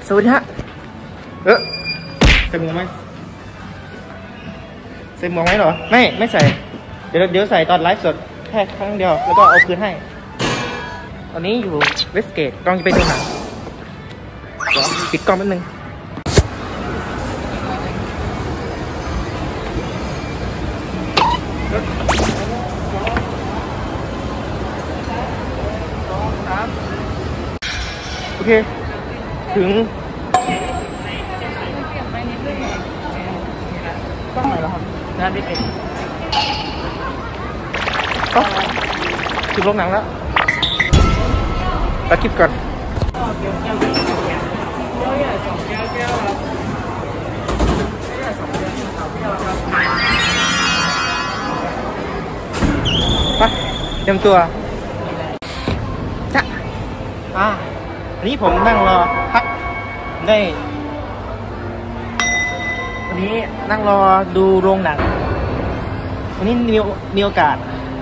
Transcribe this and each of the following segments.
สวัสดีฮะใส่หมวกไหมใส่หมวกไหมเหรอไม่ใส่เดี๋ยวใส่ตอนไลฟ์สดแค่ครั้งเดียวแล้วก็เอาคืนให้ตอนนี้อยู่เวสเกตกำลังจะไปดูหนังเดี๋ยวปิดกล้องแป๊บนึงโอเคถึงต้องไหนแล้วครับงานไม่เป็นถึงโรงหนังแล้วตัดคลิปก่อนไปเตรียมตัวจ้ะอันนี้ผมนั่งรอพักได้วันนี้นั่งรอดูโรงหนังวันนี้มีโอกาส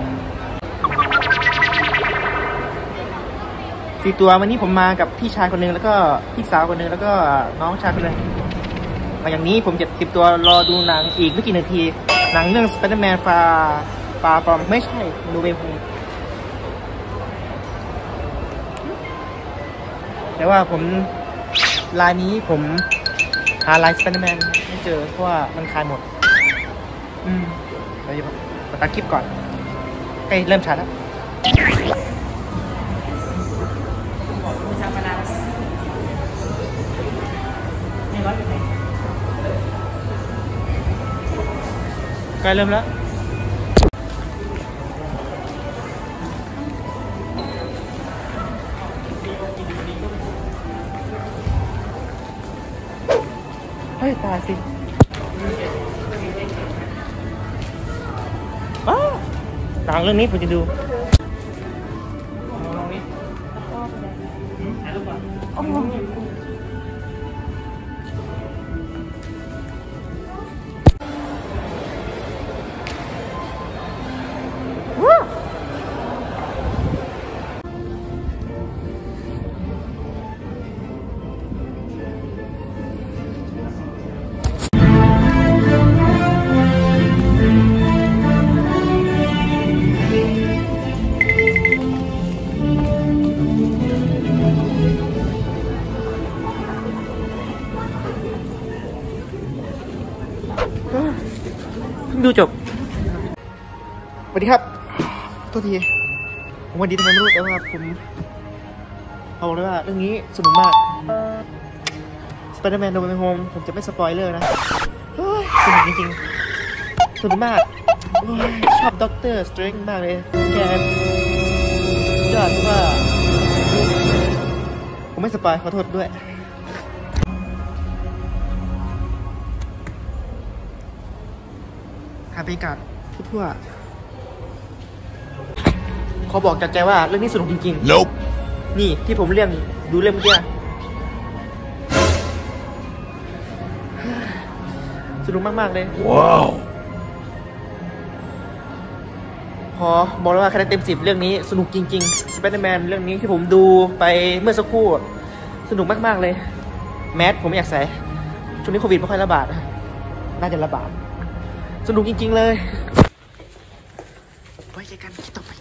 4 ตัววันนี้ผมมากับพี่ชายคนนึงแล้วก็พี่สาวคนนึงแล้วก็น้องชายคนนึงมาอย่างนี้ผมจะเก็บตัวรอดูหนังอีกไม่กี่นาทีหนังเรื่อง Spider-Man Far From ไม่ใช่No Way Home แต่ว่าผมลายนี้ผมหาลาย Spider-Man ไม่เจอเพราะว่ามันขายหมดเราจะมาตัดคลิปก่อนใกล้เริ่มชัดแล้วใกล้เริ่มแล้วเฮ้ยตายสิหนังเรื่องนี้ผมจะดูลองนี้ถ่ายรูปก่อนดูจบสวัสดีครับตัวทีผมวันดีทำไมไม่รู้แต่ว่าผมเอาเลยว่าเรื่องนี้สนุกมาก Spider-Man No Way Home ผมจะไม่สปอยเลอร์นะสนุกจริงๆสนุกมากชอบด็อกเตอร์สเตรนจ์มากเลยแกยอดว่าผมไม่สปอยขอโทษด้วยหาบรรยากาศทั่วๆเขาบอกจากใจว่าเรื่องนี้สนุกจริงๆ Nope. นี่ที่ผมดูเรื่องเมื่อกี้สนุกมากๆเลยว้าวขอบอกเลยว่าคะแนนเต็ม10เรื่องนี้สนุกจริงๆ Spider-Man เรื่องนี้ที่ผมดูไปเมื่อสักครู่สนุกมากๆเลยแมสผมไม่อยากใส่ช่วงนี้โควิดไม่ค่อยระบาดน่าจะระบาดสนุกจริงๆเลยไว้เจอกันคลิปต่อไป